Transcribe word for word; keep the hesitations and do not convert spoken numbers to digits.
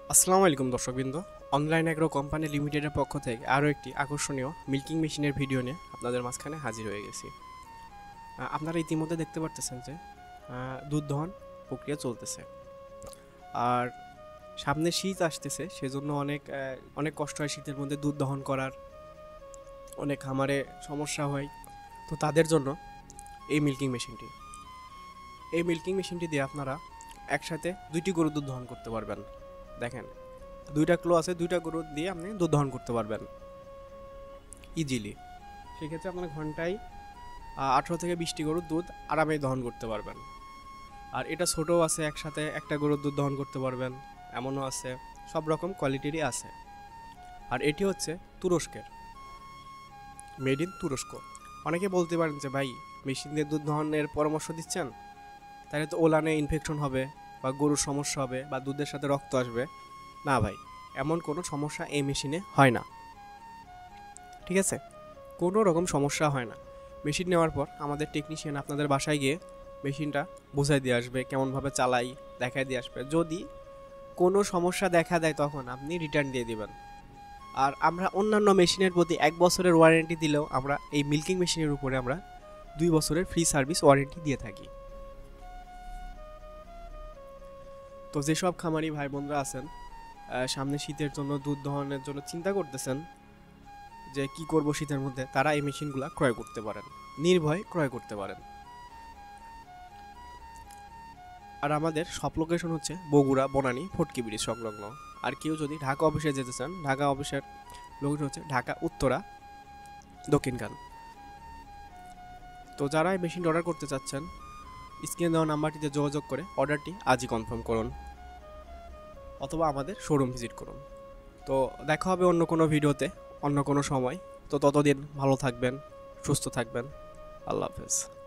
আসসালামু আলাইকুম দর্শকবৃন্দ। অনলাইন অ্যাগ্রো কোম্পানি লিমিটেডের পক্ষ থেকে আরও একটি আকর্ষণীয় মিল্কিং মেশিনের ভিডিও নিয়ে আপনাদের মাঝখানে হাজির হয়ে গেছি। আহ, আপনারা ইতিমধ্যে দেখতে পারতেছেন যে আহ, দুধ দহন প্রক্রিয়া চলতেছে। আর সামনে শীত আসতেছে, সেজন্য অনেক আহ, অনেক কষ্ট হয় শীতের মধ্যে দুধ দহন করার, অনেক খামারে সমস্যা হয়। তো তাদের জন্য এই মিল্কিং মেশিনটি এই মিল্কিং মেশিনটি দিয়ে আপনারা একসাথে দুইটি গরুর দুধ দহন করতে পারবেন। দেখেন, দুইটা ক্লো আছে, দুইটা গরু দিয়ে আপনি দুধ দহন করতে পারবেন ইজিলি। সেক্ষেত্রে আপনার ঘন্টায় আঠেরো থেকে বিশটি গরুর দুধ আরামে দহন করতে পারবেন। আর এটা ছোটও আছে, একসাথে একটা গরুর দুধ দহন করতে পারবেন, এমনও আছে, সব রকম কোয়ালিটিরই আছে। আর এটি হচ্ছে তুরস্কের, মেড ইন তুরস্ক। অনেকে বলতে পারেন যে ভাই, মেশিন দিয়ে দুধ দহনের পরামর্শ দিচ্ছেন, তাহলে তো ওলানে ইনফেকশন হবে বা গরুর সমস্যা হবে বা দুধের সাথে রক্ত আসবে। না ভাই, এমন কোনো সমস্যা এই মেশিনে হয় না। ঠিক আছে, কোনো রকম সমস্যা হয় না। মেশিন নেওয়ার পর আমাদের টেকনিশিয়ান আপনাদের বাসায় গিয়ে মেশিনটা বুঝাই দিয়ে আসবে, কেমনভাবে চালাই দেখাই দিয়ে আসবে। যদি কোনো সমস্যা দেখা দেয় তখন আপনি রিটার্ন দিয়ে দিবেন। আর আমরা অন্যান্য মেশিনের প্রতি এক বছরের ওয়ারেন্টি দিলেও আমরা এই মিল্কিং মেশিনের উপরে আমরা দুই বছরের ফ্রি সার্ভিস ওয়ারেন্টি দিয়ে থাকি। তো যেসব খামারি ভাই বোনরা আছেন, সামনে শীতের জন্য দুধ দহনের জন্য চিন্তা করতেছেন যে কি করব শীতের মধ্যে, তারা এই মেশিনগুলো ক্রয় করতে পারেন, নির্ভয়ে ক্রয় করতে পারেন। আর আমাদের সব লোকেশন হচ্ছে বগুড়া, বনানী, ফটকি ব্রিজ সংলগ্ন। আর কেউ যদি ঢাকা অফিসে যেতে চান, ঢাকা অফিসের লোকেশন হচ্ছে ঢাকা উত্তরা দক্ষিণখান। তো যারা এই মেশিনটা অর্ডার করতে চাচ্ছেন, স্ক্রিনে দেওয়া নাম্বারটিতে যোগাযোগ করে অর্ডারটি আজই কনফার্ম করুন, অথবা আমাদের শোরুম ভিজিট করুন। তো দেখা হবে অন্য কোনো ভিডিওতে, অন্য কোনো সময়। তো ততদিন ভালো থাকবেন, সুস্থ থাকবেন। আল্লাহ হাফেজ।